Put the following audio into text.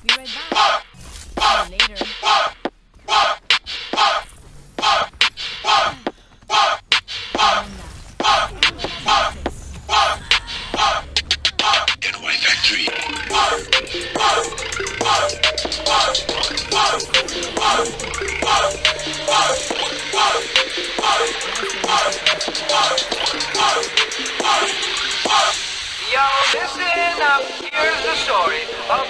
Be right back. See you later. NY Factory. Yo, listen up. Here's the story of